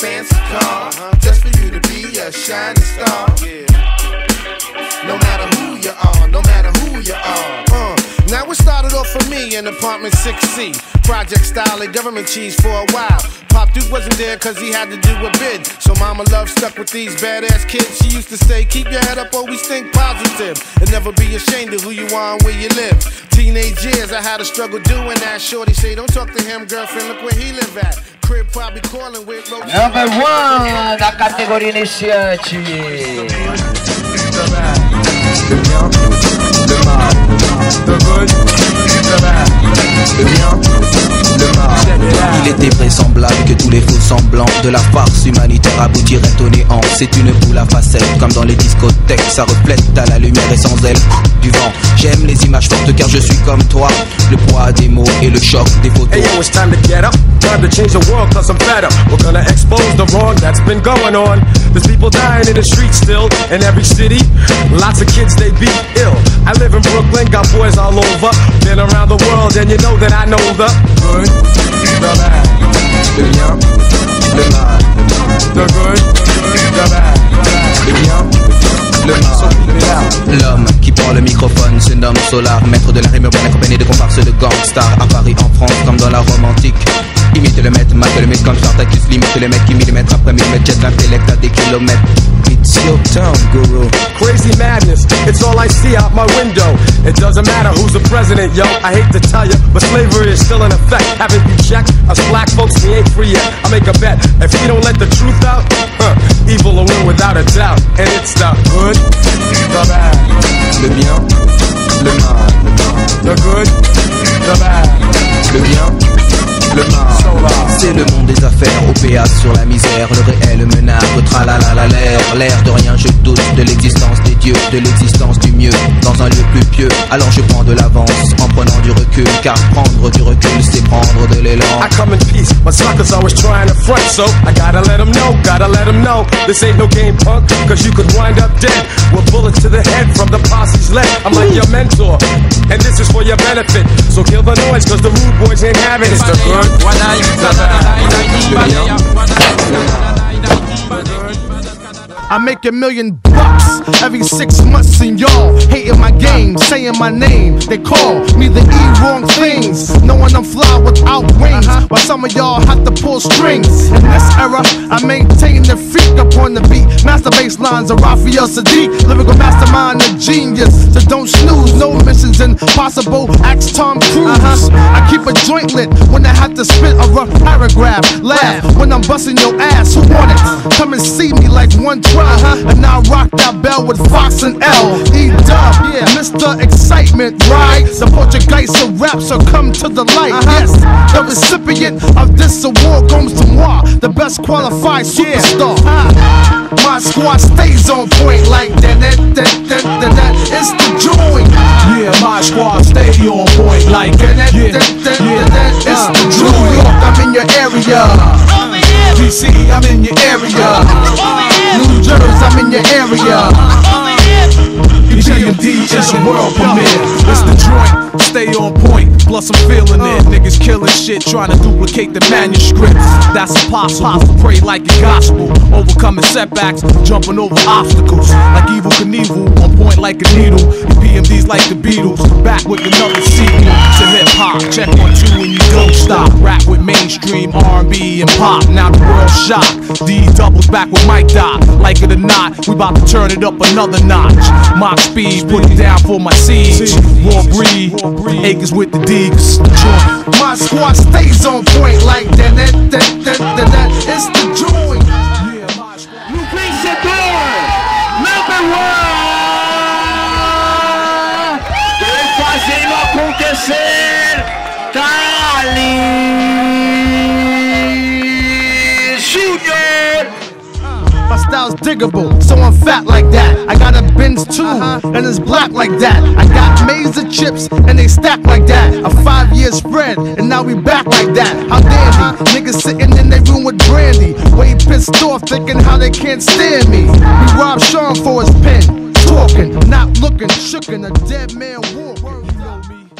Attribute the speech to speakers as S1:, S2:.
S1: fancy car, just for you to be a shining star. No matter who you are, no matter who you are. Now it started off for me in apartment 6C. Project style and government cheese for a while. Pop Duke wasn't there cause he had to do a bid. So mama love stuck with these badass kids. She used to say, keep your head up, always think positive. And never be ashamed of who you are and where you live. Teenage years, I had a struggle doing that. Shorty say, don't talk to him, girlfriend, look where he live at. Crib probably calling with road.
S2: Number one na categoria iniciante.
S3: Le bien, le mal, le good, le bad, le bien, le mal.
S4: Il était vraisemblable que tous les faux semblants de la farce humanitaire aboutiraient au néant. C'est une boule à facettes, comme dans les discothèques. Ça reflète à la lumière et sans elle du vent. J'aime les images fortes car je suis comme toi. Le poids des mots et le choc des photos.
S3: Hey yo, it's time to get up, time to change the world cause I'm fed up. We're gonna expose the wrong that's been going on. There's people dying in the streets still, in every city. Lots of kids, they be ill. I live in Brooklyn, got boys all over. Been around the world and you know that I know the good, the bad, le bien, le mal. The good, the bad, le bien, le mal.
S4: L'homme qui prend le microphone se nomme Solar, maître de la rime urbaine accompagné de comparses de gangsters. À Paris, en France, comme dans la Rome antique. Imite le maître, marque le mythe comme Spartacus. Limite le mec qui millimètre après millimètre. Jette l'intellect à des kilomètres. It's your town, guru.
S3: Crazy madness, it's all I see out my window. It doesn't matter who's the president, yo. I hate to tell you, but slavery is still in effect. Haven't you checked? Us black folks, we ain't free yet. I make a bet, if we don't let the truth out, evil will win without a doubt. And it's the good, the bad,
S4: le bien, le mal.
S3: The good, the bad,
S4: le bien, le mal. C'est le monde des affaires, OPA sur la misère. Le réel menace, tralala l'air de rien, je doute de l'existence des dieux, de l'existence du mieux dans un lieu plus pieux. Alors je prends de l'avance en prenant du recul, car prendre du recul c'est prendre de l'élan.
S3: I come in peace, but suckers always trying to front, so I gotta let them know, this ain't no game, punk, cause you could wind up dead with bullets to the head from the posse's leg. I'm like your mentor, and this is for your benefit, so kill the noise cause the rude boys ain't having it. It's the good,
S5: I make $1 million every 6 months and y'all hating my game, saying my name. They call me the E wrong things, knowing I'm fly without wings, while some of y'all have to pull strings. In this era, I maintain the freak up on the beat. Master bass lines of Raphael Sadiq, lyrical mastermind and genius. So don't snooze, no missions impossible. Ask Tom Cruise. I keep a joint lit when I have to spit a rough paragraph. Laugh when I'm busting your ass. Who want it? Come and see me like 112. And I rock that bell with Fox and L. E-Dub, yeah, Mr. Excitement, right? The Portuguese of rap, so come to the light. Yes, the recipient of this award goes to moi, the best qualified superstar. My squad stays on point like that. It's the joint.
S6: Yeah, my squad stay on point like that.
S5: It's the joint. New York, I'm in your area. DC, I'm in your area. New Jersey, I'm in your area.
S6: PMD is a world premiere. It's the joint, stay on point, plus I'm feeling it. Niggas killing shit, trying to duplicate the manuscripts. That's impossible, pray like a gospel. Overcoming setbacks, jumping over obstacles. Like Evel Knievel, on point like a needle. And PMD's like the Beatles, back with another sequel to hip-hop. Check 1, 2 and you don't stop. Rap with mainstream R&B and pop, now the world's shocked. D doubles back with Mike Doc. Like it or not, we about to turn it up another notch. Mock speed, put it down for my seeds. Raw breed, acres with the D's.
S5: My squad stays on point like that. It's the joint.
S2: No vencedor, number one, fazendo acontecer, Cali Junior.
S5: My style's diggable, so I'm fat like that. I got a Benz too, and it's black like that. I got Mesa chips, and they stack like that. A 5-year spread, and now we back like that. How dandy, niggas sitting in their room with brandy, way pissed off, thinking how they can't stand me. We robbed Sean for his pen, talking, not looking, shookin', a dead man walking. You know me.